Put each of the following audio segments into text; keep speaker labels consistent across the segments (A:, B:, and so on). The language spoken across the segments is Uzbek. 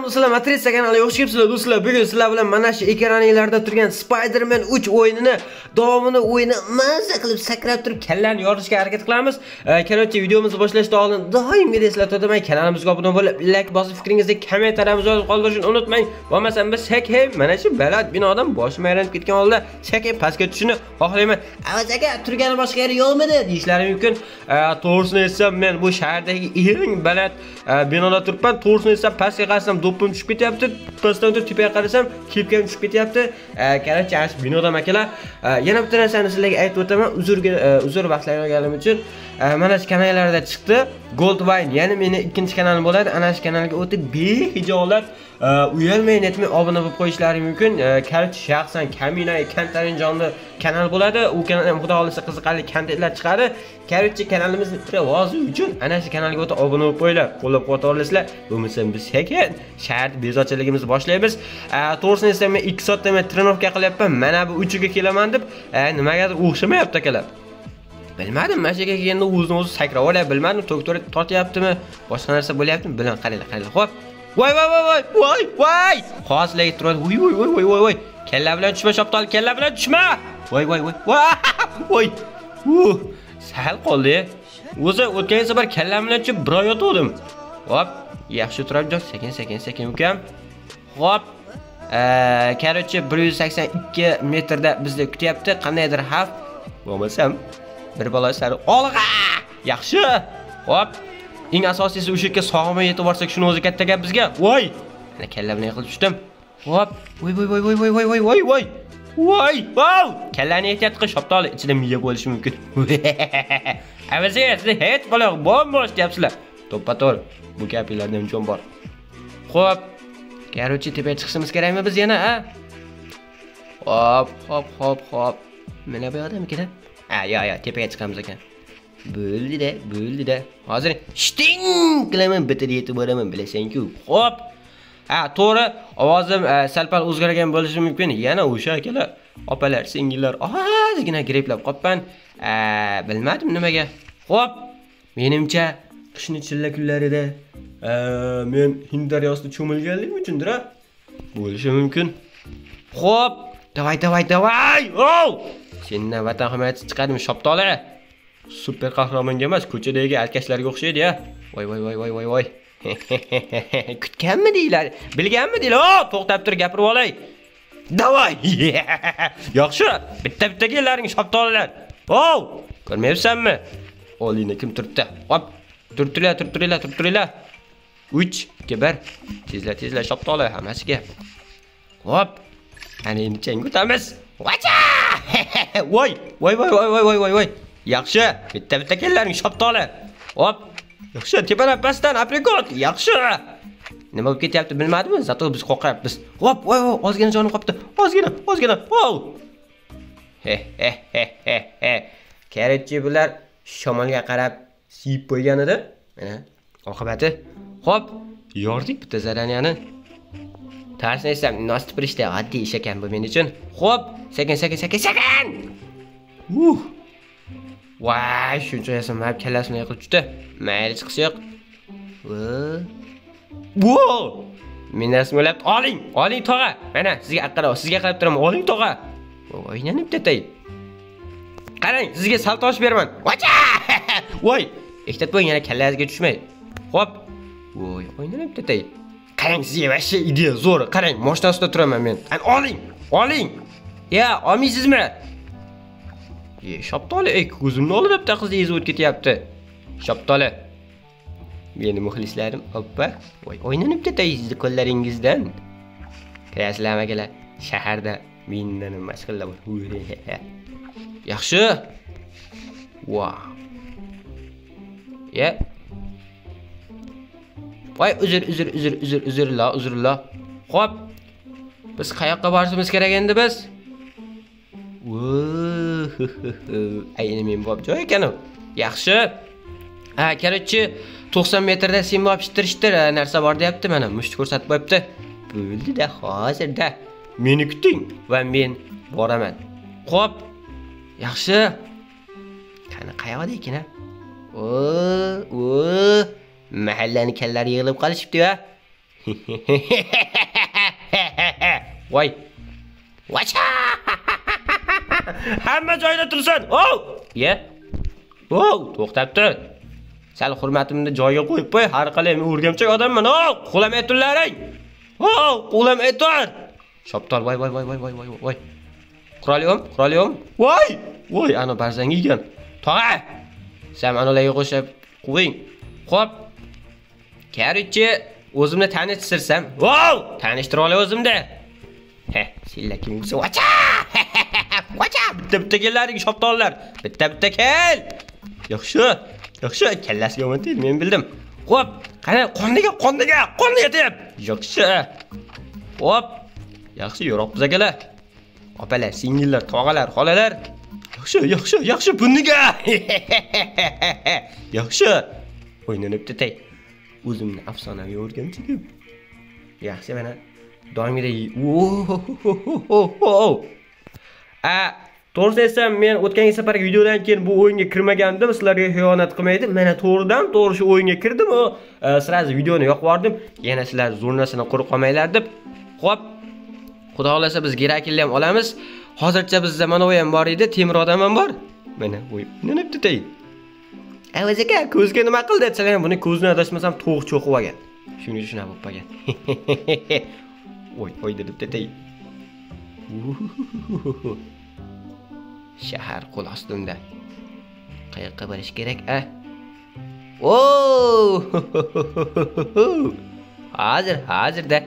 A: do'stlar, Matrica kanaliga xush kelibsizlar do'stlar. Bugun sizlar bilan mana shu ekraningizlarda turgan Spider-Man 3 o'yinini davomini maza qilib sakrab turib kallani yorishga harakat qilamiz. Korotchi videomizni boshlashdan oldin doimgidek eslatib o'taman, kanalimizga obuna bo'lib, like bosib, fikringizni kommentariyamizga yozib qoldirishni unutmang. Bo'lmasam biz shakay mana shu baland binodan boshim aylanib ketgan holda shakay pastga tushishni xohlayman. Avaz aka, turgani boshqa yer yo'qmidi deyishlari mumkin. To'g'risini aytsam, men bu shahardagi eng baland binoda turibman. To'g'risini aytsam, pastga qarasam do'ppim tushib ketyapti. Pastdan turib tepaga qarasam, kepkam tushib ketyapti. Qarang, ash binoda makalar. Yana bitta narsani sizlarga aytib o'taman. Uzr vaqtlaringizni olganim uchun. Mana shu kanallarda chiqdi. Goldwine, ya'ni meni ikkinchi kanalim bo'ladi. Ana shu kanalga o'tib behijolat uyalmay netmay obuna bo'lib qo'yishlari mumkin. Korotchi shaxsan Kamina Kantarinjonning kanali bo'ladi. U kanal ham xudo xolisa qiziqarli kontentlar chiqadi. Korotchi kanalimizni rivoji uchun ana shu kanalga o'tib obuna bo'lib qo'yinglar. Qo'llab-quvvatlaysiz. Bo'lmasam biz sekin shaharda bezovchiligimizni boshlaymiz. To'g'risini aytsam, men 2 soatda men trenovka qilyapman. Mana bu 3ga kelaman deb nimagadir o'xshamayapti akalar. Bilmadim, mana shu yerga kelganda o'zini-o'zi sakrab olyapti, bilmadim, doktor tortyaptimi, boshqa narsa bo'lyaptimi, bilan qaranglar. Xo'p. Voy. Qog'ozlarga turadi. Voy. Kalla bilan tushma, shoptol, kalla bilan tushma. Voy. Sal qoldi. O'zi o'tgan safar kallam bilan tushib bir oy yotdim. Hop, yaxshi turibjon, sekin ukam. Hop. Korotchi 182 metrda bizni kutyapti, qandaydir xavf bo'lmasam bir balo sari olg'a. Yaxshi. Hop. Eng asosiysi o'sha yerga sog'may yetib borsak, shuni o'zi katta gap bizga. Voy. Mana kalla bilan yiqilib tushdim. Hop. Voy. Wow! Kallani ehtiyot qil, shoptoli ichida miya bo'lishi mumkin. Avasiga siz hech qaloq bombosh deyapsizlar. To'ppa-to'g'ri. Bu gapingizda jon bor. Xo'p. Korotchi tepaga chiqishimiz kerakmi biz yana, ha? Hop. Mana bu odamkida? Yo, tepaga chiqamiz ekan. Bo'ldi-da. Hozir shting qilaman, bitta yetib boraman, bilasan-ku. Xo'p. To'g'ri, ovozim sal-pal o'zgargan bo'lishi mumkin. Yana o'sha akalar, opalar, singillar ozgina greplab qopman. Bilmadim nimaga. Xo'p, menimcha qishni chilla kunlarida men Hind daryosida cho'milganlik uchundir, bo'lishi mumkin. Xo'p, davay. Sendan vatan himoyachisi chiqadimi, shoptoli? Super qahramonga emas, ko'chadagi alkashlarga o'xshaydi-ya. Voy. Kutganmi deylar? Bilganmi deylar? To'xtab tur, gapirib olay. Davay. Yaxshi. Bitta kellaring shoptolilar. Ko'rmayapsanmi? Olingni kim turibdi? Hop. Turtiringlar. 3, 2, 1. Tezla shoptoli hammasiga. Hop. Ana endi chang o'tamiz. Vacha! Voy. Yaxshi. Bitta kellaring shoptoli. Hop. Yaxshi, tepadan pastdan aprikot. Yaxshi. Nima bo'lib ketyapti bilmadimmi? Zato biz qo'rqyapmiz. Hop, ozgina jonim qopti. Ozgina. Korotchi bular shamolga qarab siyib qo'ygan edi. Mana oqibati. Hop, yordik bitta zaraniyani. Tarsni esa nostipirishda oddiy ish ekan bu men uchun. Hop, sekin. Voy, shuncha yasam hab kallasini yiqilib tushdi. Mayli chiqish yo'q. Wow! Men rasm o'ylab oling tog'a. Mana sizga qarab turaman. Oling tog'a. O'ynanib tetay. Qarang, sizga sal tosh beraman. Vacha! Voy, ehtiyot bo'ling, yana kallangizga tushmay. Hop. Voy, o'ynanib tetay. Qarang, sizga vashsha ideya zo'r. Qarang, mashina ustida turaman men. Oling. Ya, olmaysizmi? Shoptoli, ko'zimni oldida bitta qizni ezib ketyapti. Shoptoli. Meni muxlislarim, hoppa. Voy, o'ynanib tetaysiz qo'llaringizdan. Kirasizlarmi akalar? Shaharda mendan mashg'ullar bor. Yaxshi. Wow. Ya. Voy, uzrlar. Xo'p. Biz qayoqqa borishimiz kerak endi biz? Ayni men bo'p joy ekan u. Yaxshi. Korotchi 90 metrda sen bo'p ishtirishtir narsa bor deyapti, mana musht ko'rsatib qo'yibdi. Bo'ldi-da, hozirda. Meni kuting va men boraman. Xo'p. Yaxshi. Qani qayoqda ekan? Mahallani kallari yig'ilib qolishibdi-ya. Voy. Vacha! Hamma joyda tursin. Oh! Ye. Oh, to'xtab tur. Sal hurmatimni joyiga qo'yib qo'y. Har qalay men o'rgamchak odamman. Oh, qo'lam ayturlaring. Oh, qo'lam aytur. Shoptol, voy. Quroliyom. Voy, ana barzang ekan. Tog'a. Sen anolarga qo'shib qo'ying. Xo'p. Karichi, o'zimni tanishtirsam. Wow, tanishtira olay o'zimda. Senlar kim bo'lsa, vacha! Bitta kellaring shoptollar. Bitta kel. Yaxshi, kallasiga o'tdi, men bildim. Xo'p, qani qondiga deb. Yaxshi. Xo'p. Yaxshi yo'roq biz akalar. Opalar, singillar, tog'alar, xolalar. Yaxshi bunniga. Yaxshi. O'ynanibdi tay. O'zimni afsonaviy o'rganchigim. Yaxshi mana doimgidek. To'g'ri desam, men o'tgan safargi videodan keyin bu o'yinga kirmagandim, sizlarga xiyonat qilmaydim. Mana to'g'ri shu o'yinga kirdim, sirazi videoni yoqib yubordim. Yana sizlar zurnasini qurib qolmanglar deb. Xo'p. Xudo xolasa biz Gerakilni ham olamiz. Hozircha bizda mana u ham bor edi, Temir odam ham bor. Mana o'ynanibdi tay. O'ziga ko'zga nima qildi desam, buni ko'zini adashmasam to'q cho'qib olgan. Shuning uchun shuna bo'lib qolgan. Voy debdi tay. Shahar qo'l ostimda. Qayoqqa borish kerak, a? Oo! Hozirda.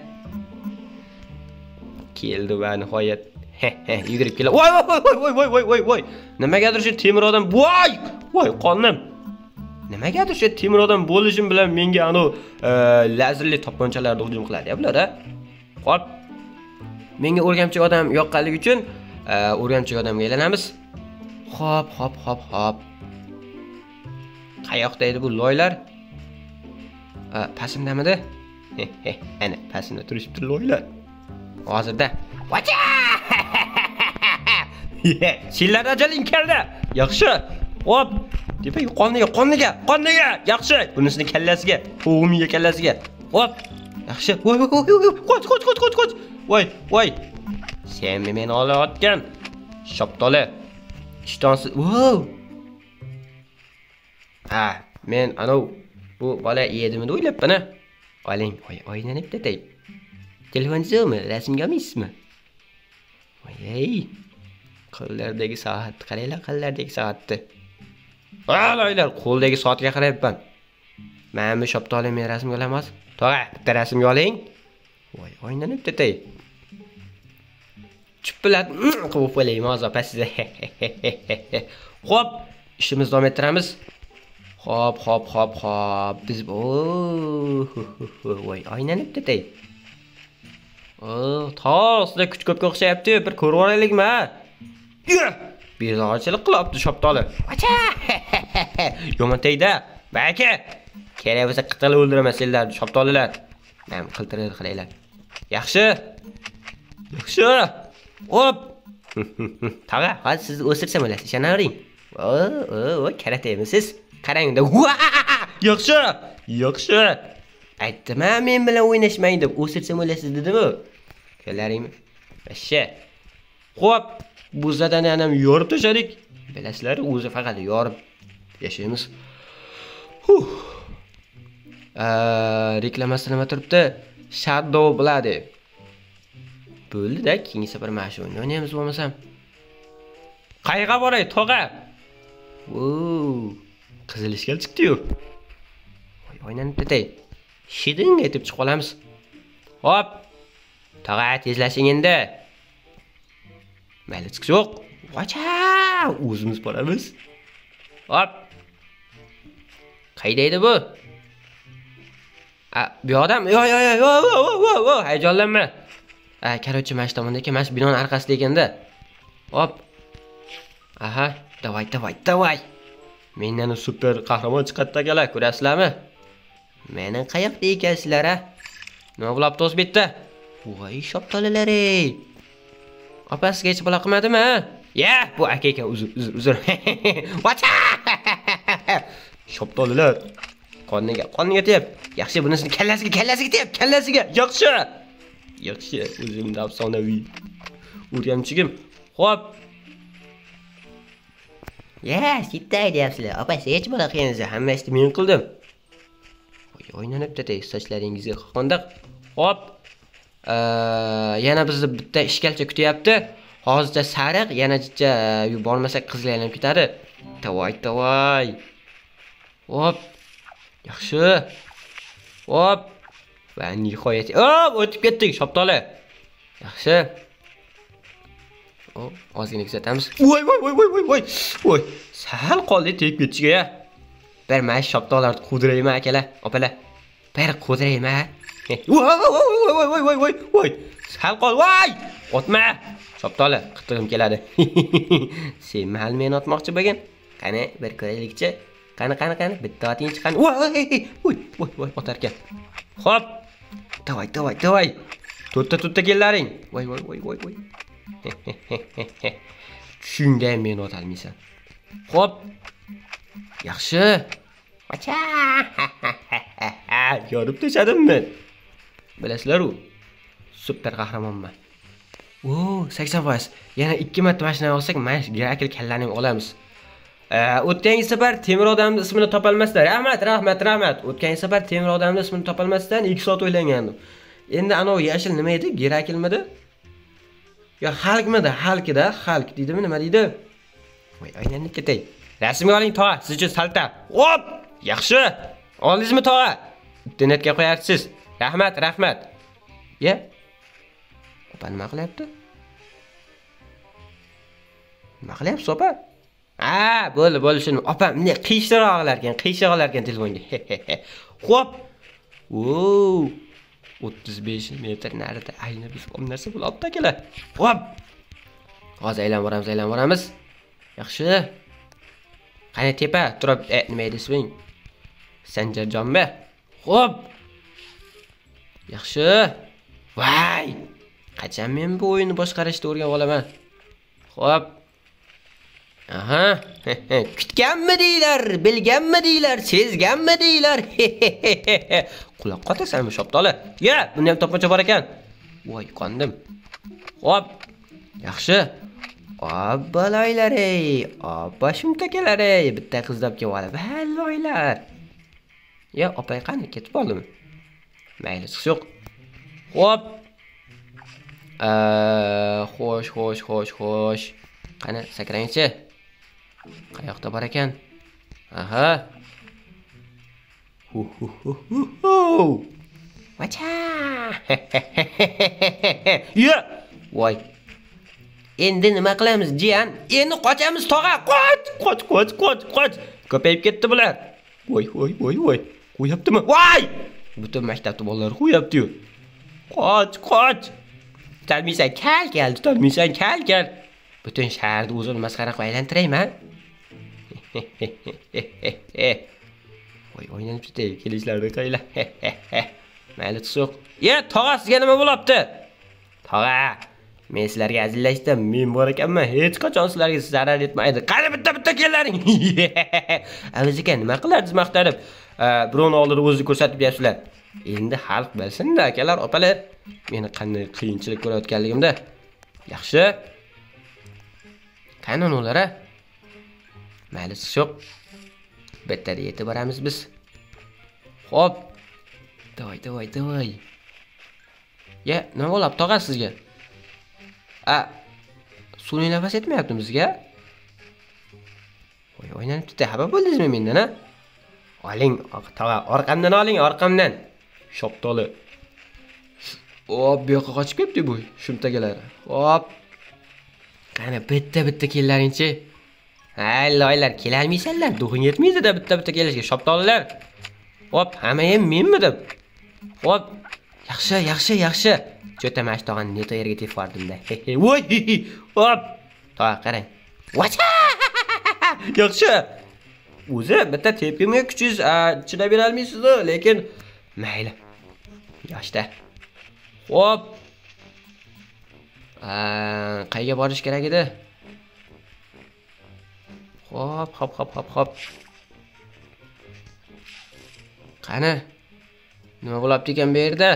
A: Keldi va nihoyat. Yugurib keldi. Voy. Nimagadir shu Temir odam. Voy, qondim. Nimagadir shu Temir odam bo'lishim bilan menga anu lazerli to'pponchalarda hujum qiladi, bular-a? Xo'p. Menga o'rgamchik odam yoqqanligi uchun o'rgamchik odamga aylanamiz. Hop. Qayoqda edi bu loylar? Pasimdamidi? Ana, pasimda turishibdi loylar. Hozirda. Vacha! Senlar ajaling keldi. Yaxshi. Hop. Depak qonniga. Yaxshi. Bunisini kallasiga, o'g'miga kallasiga. Hop. Yaxshi. Voy. Qoch. Voy. Sen meni olayotgan shoptoli. Ishtonsiz. Wow. Men bu bola yedimi deb o'ylabman. Oling, o'ynanibdi tay. Telefoningizmi? Rasmga olmaysizmi? Voy. Qo'llardagi soat, qaranglar qo'llardagi soatni. Loylar, qo'ldagi soatga qarayapman. Mana bu shoptoli men rasmga olamas. Tog'a, bitta rasmga oling. Voy, o'ynanibdi tay. Chippilat qilib qo'yaymi hozir pasizda. Xo'p, ishimizni davom ettiramiz. Xo'p. Biz voy, o'ynanibdi tay. Sizda kuch ko'pga o'xshayapti. Bir ko'rib olaylikmi? Bir zo'rchilik qilibdi shoptoli. Acha! Yomon tegdi. Baka. Kerak bo'lsa qitilib o'ldiramasanglar shoptolilar. Men qiltirib qilinglar. Yaxshi. Hop. Tog'a, hozir sizni o'stirsam bo'lasiz, ishonavering. Karatemisiz? Qarang-da. Yaxshi. Aytdim, men bilan o'ynashmang deb o'stirsam bo'lasiz dedim-ku. Kelaringmi? Yaxshi. Xo'p, bu zadaniyani ham yorib tashladik. Bilasizlar, o'zi faqat yorib yashaymiz. Reklamasi nima turibdi? Shadow Bloody. Bo'ldi-da, keyingi safar mana shu o'ynaymiz bo'lmasam. Qayerga boray, tog'a? Qizil ishkal chiqdi-yu. O'ynanibdi tay. Shiding aytib chiqib qolamiz. Hop. Tog'a, tezlashing endi. Mayli chiqish yo'q. Vacha! O'zimiz boramiz. Hop. Qayda edi bu? Bu odam. Yo, hayajonlanma. Karochi mana shu tomonda ekan, mana shu binoning orqasida ekanda. Hop. Aha, davay. Mendan super qahramon chiqadi akalar, ko'rasizlarmi? Meni qayoqda ekansizlar, a? Nima bo'libdi o'z betda? Voy, shoptolilar ey. Opasiga hech bola qilmadimi? Ya, bu aka ekan, uzr. Vacha! Shoptolilar. Qoniga tep. Yaxshi, bunisini kallasiga tep, kallasiga. Yaxshi, o'zimda afsonaviy o'rgamchigim. Xo'p. Sittay deyapsizlar. Opa, hech bo'la qiyinsa, hamma ishni men qildim. O'ynanibdi-da, sochlaringizga qondiq. Xo'p. Yana bizni bitta ishgalcha kutyapti. Hozircha sariq, yanacha bormasak qizil aylanib ketadi. Tavoy. Hop. Yaxshi. Hop. Va nihoyat. O'tib ketdik, shoptoli. Yaxshi. Ozgina kuzatamiz. Voy. Sal qoldi tegib ketishga. Bir mana shoptolarni qudirayman akalar, opalar. Bir qudirayman. Voy. Sal qol, voy. Otma. Shoptoli, qitig'im keladi. Sen mahal meni otmoqchi bo'lgan. Qani, bir ko'raylikchi. Qani, bitta otingchi qani. Voy, otarkan. Xo'p. Davay. To'rtta kellaring. Voy. Shunday meni otolmaysan. Xo'p. Yaxshi. Acha. Yorib tashadimmi? Bilasizlar-ku. Super qahramonman. 80%. Yana 2 marta mashina olsak, mana shu Gerakil kallaning olamiz. O'tgan safar temir odamning ismini topolmasdan. Rahmat. O'tgan safar temir odamning ismini topolmasdan 2 soat o'ylangandim. Endi anov yashil nima edi? Gerakilmidi? Yo, Halk deydimi, nima deydi? Voy, aylanib ketay. Rasmga oling tog'a, siz uchun salta. Hop! Yaxshi. Oldingizmi tog'a? Internetga qo'yarsiz. Rahmat. Ye? Opa nima qilyapti? Nima qilyapsiz, opa? Bo'ldi shuni. Opa, bunday qiyshiroqlarkan telefonga. Xo'p. 35 metr narida ayni biz ham narsa bo'lyapti akalar. Xo'p. Hozir aylanib boramiz. Yaxshi. Qani tepa turib, nima edi isming? Sanjarjonmi? Xo'p. Yaxshi. Voy. Qachon men bu o'yinni boshqarishni o'rganib olaman? Xo'p. Aha. Kutganmi deylar, bilganmi deylar, sezganmi deylar. Quloq qotasanmi shoptoli? Buni ham topmacha bor ekan. Voy, qondim. Xo'p. Yaxshi. Obbolaylar ey, opa-shumtakalar ey, bitta qizlab kelib olib, halloylar. Opay qani, ketib qoldimi? Mayli, yo'q. Xo'p. Xo'sh. Qani, sakrangchi. Qayoqda bor ekan? Aha. Vacha. Voy. Endi nima qilamiz, jiyan? Endi qochamiz tog'a. Qoch. Ko'payib ketdi bular. Voy. Qo'yaptimi? Voy! Butun maktabda bolalar qo'yapti-yu. Qoch. Talmisan kal. Butun shaharni o'zini masxara qilib aylantirayman. Voy, o'ynanib ketdi. Kelishlarni qaylar. Mayli, tusuq. Tog'a, sizga nima bo'libdi? Tog'a, men sizlarga azillashdim. Men bor ekanman. Hech qachon sizlarga zarar etmaydi. Qani bitta kellaring. O'ziga nima qilardingiz maqtanib? Birovni oldida o'zingizni ko'rsatib bersizlar. Endi xalq bilsin-da, akalar, opalar. Meni qanday qiyinchilik ko'rayotganligimda. Yaxshi. Qani ular? Mayli, yo'q. Bittada yetib boramiz biz. Xo'p. Davay. Nima bo'lib tog'a sizga? Sun'iy nafas etmayapti bizga? Voy, o'ynanib ketdi. Xabar bo'ldingizmi mendan, Oling, tog'a, orqamdan. Shoptoli. Bu yoqqa qochib ketdi bu shumtagalar. Hop. Qani bitta kellaringchi. Loylar, kelarmaysanlar. Duxing yetmaydi-da bitta kelishga, shoptolilar. Hop, hamma ham menmi deb. Hop. Yaxshi. Cho'tamash tog'ani neto yerga tepib yubordim-da. Voy! Hop. Tog'a qarang. Vacha! Yaxshi. O'zi bitta tepimga kuchingiz chidab bera olmaysiz, lekin mayli. Yoshda. Hop. Qayga borish kerak edi? Hop. Qani? Nima bo'lyapti ekan bu yerda?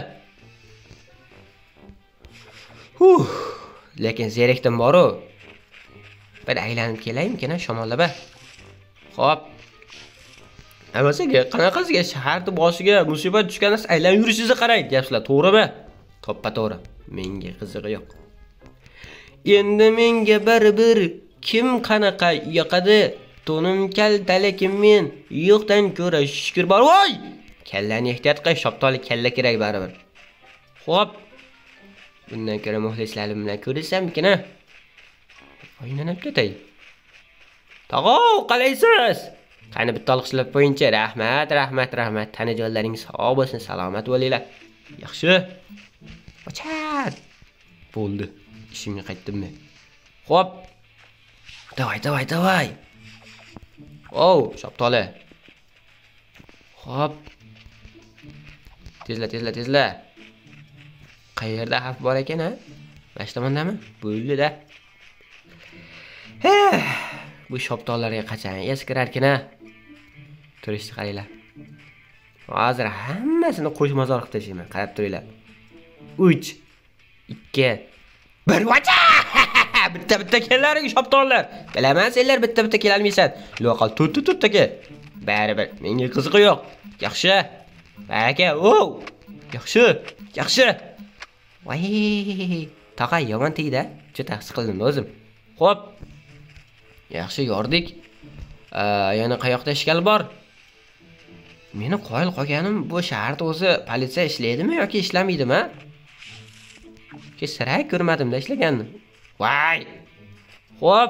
A: Lekin zerikdim bor-ku. Bir aylanib kelaymikin, shamollab. Xo'p. Amasaga, qanaqasiga shaharni boshiga musibat tushganda aylanib yurishingizni qarang, deyapsizlar, to'g'rimi? To'ppa-to'g'ri. Menga qizig'i yo'q. Endi menga baribir kim qanaqa yoqadi? To'nim kaldalekim men yo'qdan ko'ra shukr bor. Voy! Kallani ehtiyot qil, shoptoli kalla kerak baribir. Xo'p. Bundan ko'ra muxlislarim bilan ko'rishsammikin, ha? O'ynanib ketay. Tog'o, qalaysiz? Qani bitta olqishlab qo'yingchi. Rahmat. Tanajonlaringiz sog' bo'lsin, salomat bo'linglar. Yaxshi. Ochat. Bo'ldi. Ishimga qaytdimmi? Xo'p. Davay. Shoptoli. Xo'p. Tezla. Qayerda xavf bor ekan, ha? Mana shu tomondami? Bo'ldi-da. Bu shoptollarga qachon eskirar ekan, ha? Turishni qaranglar. Hozir hammasini qo'shmazor qilib tashlayman. Qarab turinglar. 3 2 1 vacha! Bitta kelaring shoptollar. Bilaman, senlar bitta kelolmaysan. Loqal tut aka. Baribir menga qiziqi yo'q. Yaxshi. Aka, Yaxshi. Voy, tog'a yomon tegdi. Juda his qildim o'zim. Xo'p. Yaxshi yordik. Yana qayoqda ishkal bor? Meni qoyil qolganim bu shaharda o'zi politsiya ishlaydimi yoki ishlamaydimi? Sira ko'rmadim-da ishlaganini. Voy! Xo'p.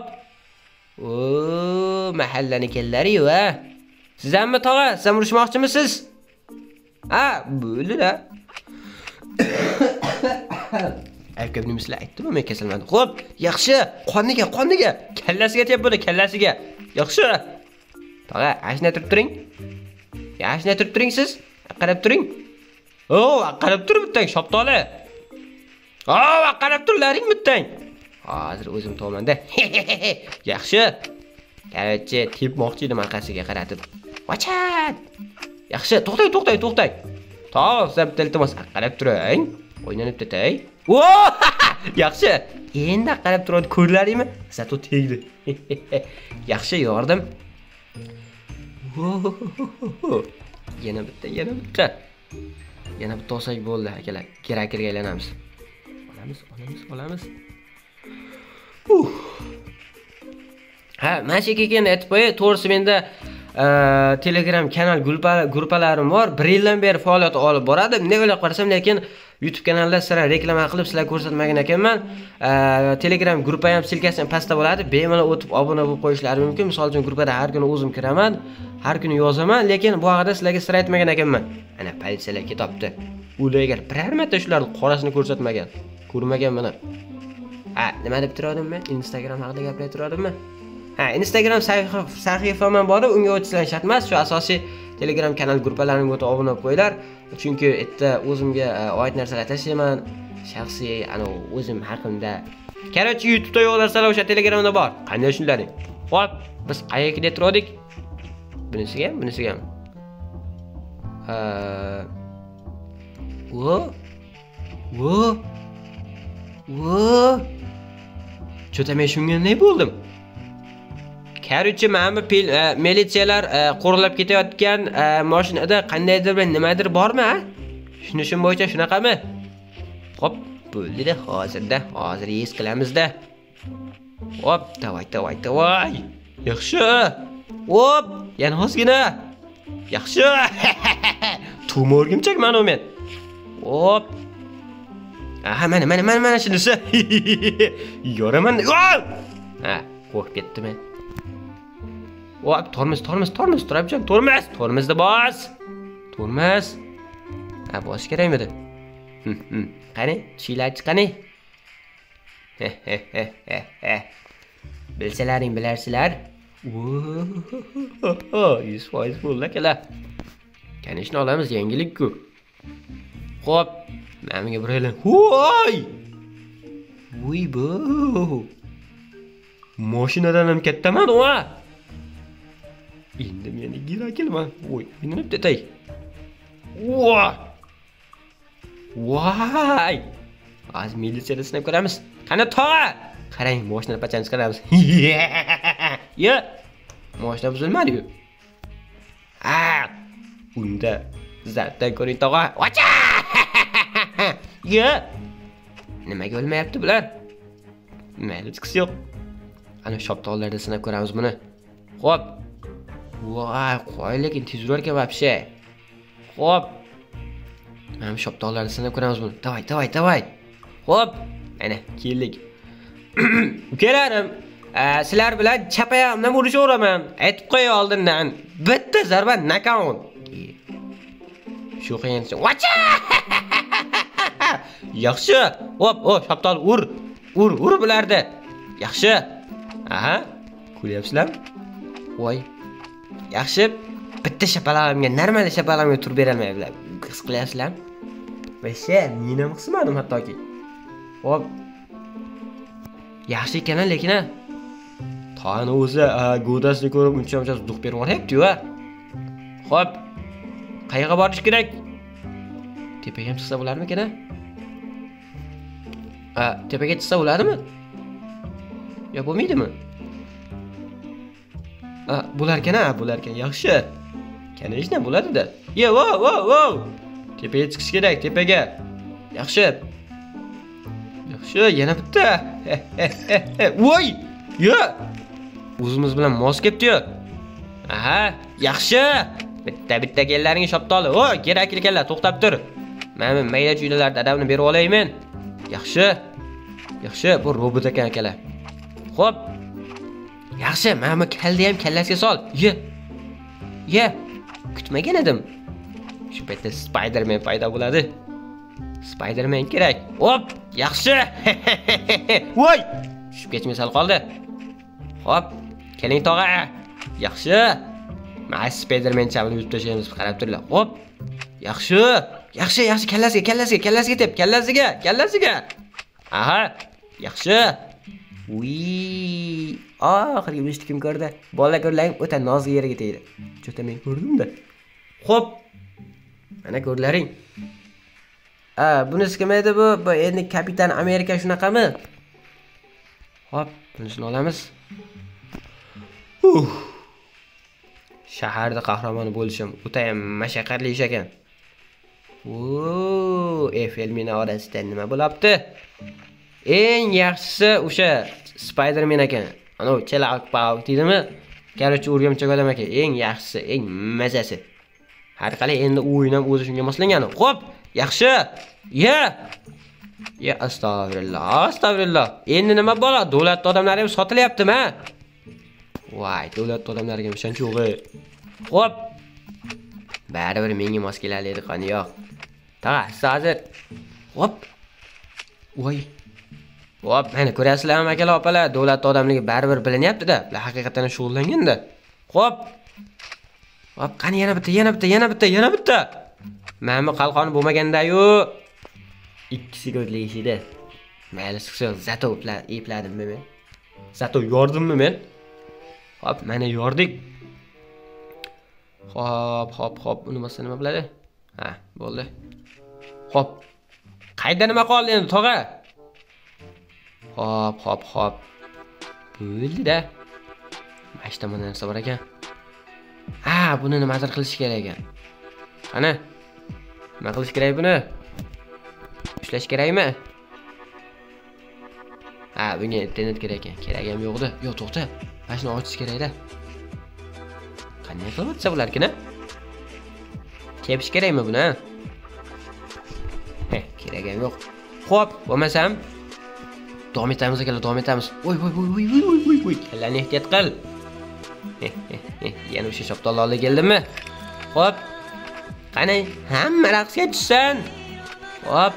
A: Mahallani kellari-yu, ha. Siz hamma tog'a, siz ham urishmoqchimisiz? Ha, bo'ldi-da. Erkak nimislar aytdimi, men kasalmadim. Xo'p, yaxshi. Qoniga. Kallasiga tep bo'ldi, kallasiga. Yaxshi. Tog'a, ashna turib turing. Ashna turib turing siz. Qarab turing. Qarab turib bittang shoptoli. Qarab turlaring bittang. Hozir o'zim to'manda. Yaxshi. Qarabchi, tepmoqchi edim orqasiga qaratib. Vachat. Yaxshi, to'xtang. Tog', siz bitta iltimos qarab turing. O'ynanib ketay. Yaxshi. Endi qarab turadi, ko'rlaringmi? Zato tegdi. Yaxshi, yordim. Yana bitta. Yana bitta olsak bo'ldi, akalar. Kerakirga aylanamiz. Olamiz. Mana shu keyin aytib qo'yay, to'g'risi menda Telegram kanal gruppalarim bor. 1 yildan beri faoliyat olib boradi. Ne o'ylab qarasam, lekin YouTube kanalda sira reklama qilib sizlar ko'rsatmagan ekanman. Telegram gruppa ham silkasini pastda bo'ladi. Bemalol o'tib obuna bo'lib qo'yishlari mumkin. Misol uchun gruppada har kuni o'zim kiraman, har kuni yozaman, lekin bu haqida sizlarga sira aytmagan ekanman. Ana politsiyalar ketibdi. Ularga biror marta shularning qorasini ko'rsatmagan. Ko'rmagan mana. Nima deb turadimmi? Instagram haqida gapirib turadimmi? Instagram sahifamdan borib, unga o'tishlar shart emas. Shu asosiy Telegram kanal gruppalarimga o'tib obuna bo'lib qo'yinglar. Chunki yerda o'zimga oid narsalar tashlayman. Shaxsiy, o'zim haqimda. Qarorchi YouTube'da yo'q narsalar o'sha Telegramda bor. Qanday shunlaring? Xo'p, biz qayerga ketib turdik? Bunisiga ham. Cho'ta men shunga ne bo'ldim? Qarorchi, mana militsiyalar qo'rlab ketayotgan mashinada qandaydir bir nimadir bormi? Shuni bo'yicha shunaqami? Xo'p, bo'ldi-da, hozir yes qilamizda. Hop, davay. Yaxshi. Hop, yana ozgina. Yaxshi. Tumorgimchak mana men. Hop. Mana shunisi. Yoraman. Qo'rqib ketdim men. Hop, tormoz, turabjon, tormozni bos. Tormoz. Bos kerakmidi? Qani, chiylar chiqani. Bilsalaring bilarsizlar. 100% bo'ldi akalar. Kanishni olamiz, yangilik-ku. Xo'p, menga buraylar. Voy! Bu. Mashinadan ham kattaman, Endi meni gira kelman. Voy, minib tetay. Voy! Az militsiyada sinab ko'ramiz. Qani tog'a? Qarang, mashinani pachani chiqaramiz. Yo. Mashina buzilmadi-ku. Unda zartdan ko'ring tog'a. Vacha! Yo. Nimaga o'lmayapti bular? Mayli, chiqis yo'q. Ana shoptollarda sinab ko'ramiz buni. Xo'p. Voy, qo'y lekin tezroq ekan вообще. Xo'p. Mana shoptollarda sinab ko'ramiz buni. Davay. Xo'p, mana keldik. Ukalarim, sizlar bilan chapayamdan urishaveraman. Aytib qo'y oldindan. Bitta zarba knockout. Shu qiyin. Vacha! Yaxshi. Hop, shoptol ur bularni. Yaxshi. Aha, ko'ryapsizlarmi? Voy. Yaxshi. Bitta shapalamga, normal shapalamga turib bera olmayaptilar. His qilyapsizlarmi? Vasha, men ham qismadim hattoki. Hop. Yaxshi ekan lekin Tani o'zi go'dasini ko'rib uncha duq berib yuboryapti-ku. Xo'p. Qayerga borish kerak? Tepaga ham chiqsa bo'larmikan? Tepaga chiqsa bo'ladimi? Yo, bo'lmaydimi? Bo'larkan. Yaxshi. Kanishna bo'ladi-da. Yo, wow. Tepaga chiqish kerak, tepaga. Yaxshi, yana bitta. Voy! Yo! O'zimiz bilan mos ketdi-yu. Aha, yaxshi. Bitta kellaring shoptoli. Kerakli kellar, to'xtab tur. Men mayda chuydalarda adabni berib olayman. Yaxshi, bu robot ekan akalar. Xo'p. Yaxshi, men bu kalni ham kallasiga sol. Ye. Kutmagan edim. Shu paytda Spider-Man paydo bo'ladi. Spider-Man kerak. Hop, yaxshi. Voy! Tushib ketmay sal qoldi. Hop, keling tog'a. Yaxshi. Men Spider-Man chavini yutib tashlaymiz, qarab turlar. Hop. Yaxshi, kallasiga tep, kallasiga. Aha, yaxshi. Oxirgi beshni kim ko'rdi? Bola ko'rlang o'ta nozli yeriga tegdi. Cho'ta men ko'rdim-da. Xo'p. Mana ko'rlaring. Bunisi kim edi bu? Bu endi Kapitan Amerika shunaqami? Hop, bunisini olamiz. Shaharda qahramoni bo'lishim o'ta ham mashaqqatli ish ekan. Eiffel minorasida nima bo'libdi? Eng yaxshisi o'sha Spider-Man ekan. Ana chelaq deydimi? Короче, o'rgamchak odam ekan. Eng yaxshisi, eng mazasi. Har qalay endi o'yin ham o'zi shunga moslangan. Xo'p, yaxshi. Ya astag'firullah. Endi nima bo'ladi? Davlat odamlari ham sotilyaptimi? Voy, davlat odamlariga ham shuncha o'g'i. Xo'p. Baribir menga mos keladi qani yo'q. Hozir. Xo'p. Voy. Xo'p, mana ko'rasizlarmi akalar, opalar, davlat odamligi baribir bilinyapti-da. Ular haqiqatan shug'ullanganda. Xo'p. Hop, qani yana bitta. Mana bu qalqoni bo'lmaganda-yu. Ikkisiga o'tlashidi. Mayli, siz zato epladimmi men? Zato yordimmi men? Hop, mana yordik. Hop, unimasa nima bo'ladi? Ha, bo'ldi. Hop. Qayda nima qoldi endi, tog'a? Hop. Bo'ldi-da. Mana tomondan narsa bor ekan. Buni nimadir qilish kerak ekan. Qani? Nima qilish kerak buni? Ushlash kerakmi? Bunga internet kerak ekan. Kerak ham yo'qdi. Yo'q, to'xta. Mana shuni ochish kerak-da. Qanday qilib o'tsa bularkina? Kepish kerakmi buni? Kerak ham yo'q. Xo'p, bo'lmasam davom etamiz akalar, davom etamiz. Voy. Kallani ehtiyot qil. Yana o'sha shoptollarga keldimmi? Xo'p. Qani, hamma raqsga tushsin. Hop.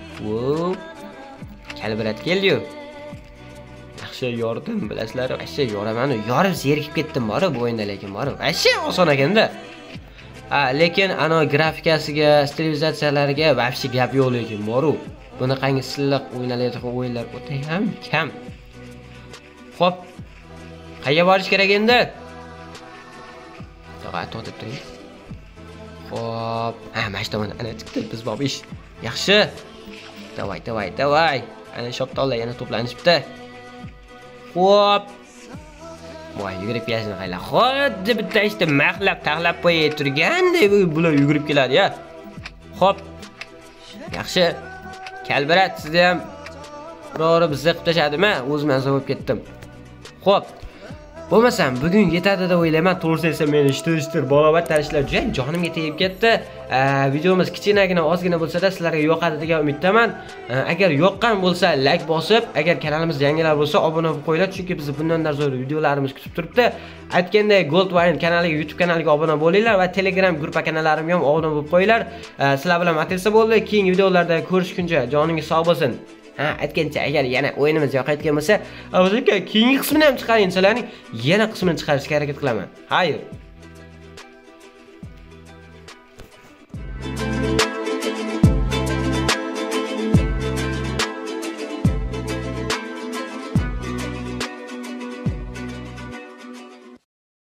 A: Kalibrat keldi-yu. Yaxshi yordim, bilasizlar, yaxshi yoraman. Yorib zerikib ketdim bor bu o'yinda, lekin bor. Yaxshi oson ekanda. Lekin ana grafikasiga, stilizatsiyalariga vobshe gap yo'q lekin bor. Bunaqangi silliq o'ynalayotgan o'yinlar o'ta ham kam. Xo'p. Qayerga borish kerak endi? To'xtatib turing. Hop. Ha, mana shu tomon ana chiqdi biz bobish. Yaxshi. Davay. Ana shoptonlar yana to'planishibdi. Hop. Voy, yugurib kelishini qaylar. Xuddi bitta ishni maqlab qo'yib turgandek bular yugurib keladi-ya. Hop. Yaxshi. Kalbirat, sizni ham biror bizni qilib tashadimi? O'zim ham bo'lib ketdim. Xo'p. Bo'lmasam, bugun yetadi deb o'ylayman. To'g'risi esa meni ishtir balobat tarishlar juda jonimga tegib ketdi. Videomiz kichkinagina ozgina bo'lsa-da sizlarga yoqadi degan umiddaman. Agar yoqqan bo'lsa, like bosib, agar kanalimiz yangilar bo'lsa, obuna bo'lib qo'yinglar, chunki bizni bundan zo'r videolarimiz kutib turibdi. Aytganday Goldwine kanaliga, YouTube kanaliga obuna bo'linglar va Telegram guruh kanallarimga ham obuna bo'lib qo'yinglar. Sizlar bilan matilsa bo'ldi. Keyingi videolarda ko'rishguncha joningiz sog' bo'lsin. Aytgancha, agar yana o'yinimiz yoqayotgan bo'lsa, keyingi qismini ham chiqaring, sizlarning yana qismini chiqarishga harakat qilaman. Xayr.